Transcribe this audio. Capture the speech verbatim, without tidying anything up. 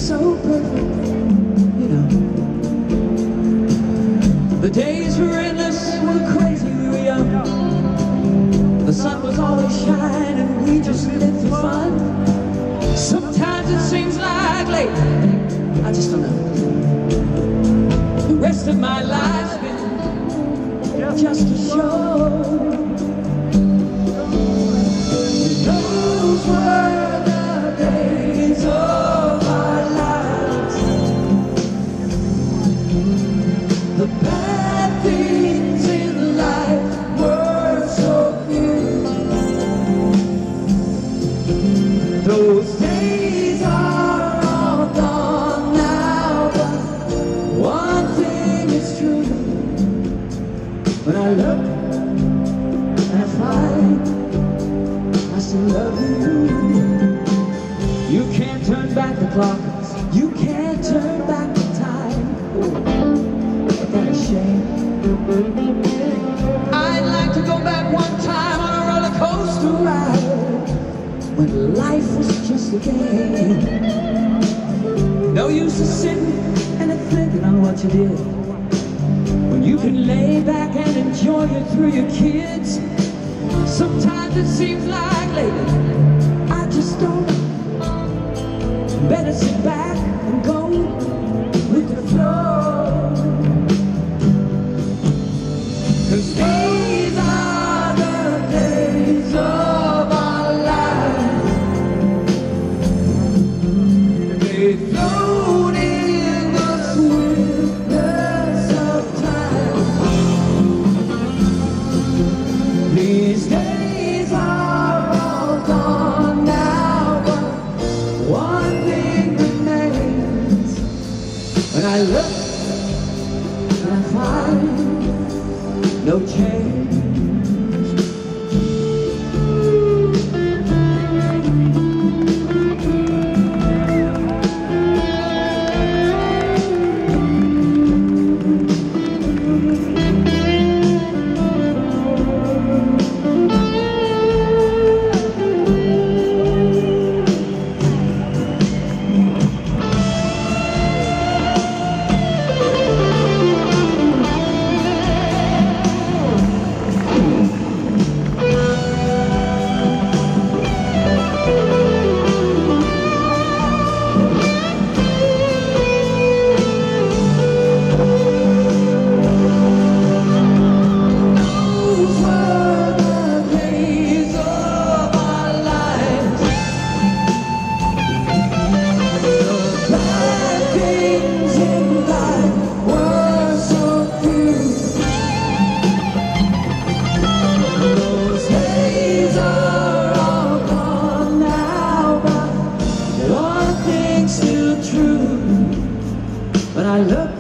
so perfect, you know. The days were endless, we were crazy, we were young. The sun was always shining, we just lived for fun. Sometimes it seems like late, I just don't know. The rest of my life's been just a show. Those were the days of our lives. The bad things in life were so few. Those days are all gone now, but one thing is true. When I look and I find I still love you. You can't turn back the clock, you can't turn back the time. Oh, what a shame. I'd like to go back one time on a roller coaster ride, when life was just a game. No use of sitting and thinking on what you did, when you can lay back and enjoy it through your kids. Sometimes it seems like lately, I just don't know. Better sit back and go with the flow. 'Cause these are the days of our lives. They float in the swiftness of time. These days are all gone now, but one thing remains. When I look and I find no change. When I look